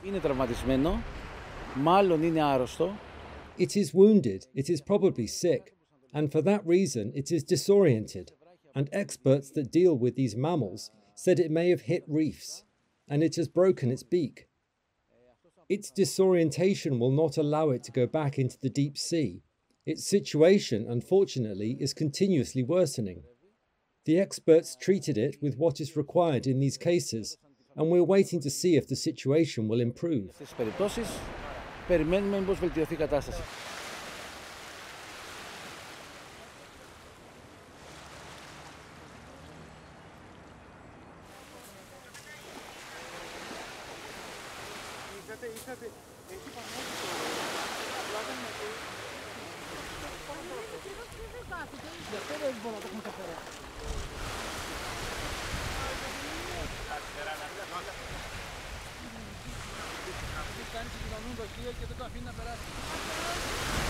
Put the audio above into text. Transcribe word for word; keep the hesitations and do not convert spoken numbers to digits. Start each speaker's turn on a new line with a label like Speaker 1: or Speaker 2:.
Speaker 1: Είναι τραυματισμένο, μάλλον είναι άρρωστο.
Speaker 2: It is wounded, it is probably sick, and for that reason it is disoriented, and experts that deal with these mammals said it may have hit reefs, and it has broken its beak. Its disorientation will not allow it to go back into the deep sea. Its situation, unfortunately, is continuously worsening. The experts treated it with what is required in these cases, and we're waiting to see if the situation will improve.
Speaker 1: Στις περιπτώσεις, περιμένουμε μήπως βελτιωθεί η κατάσταση. Κάνει συγκοινωνούν το χείο και δεν το αφήνει να περάσει.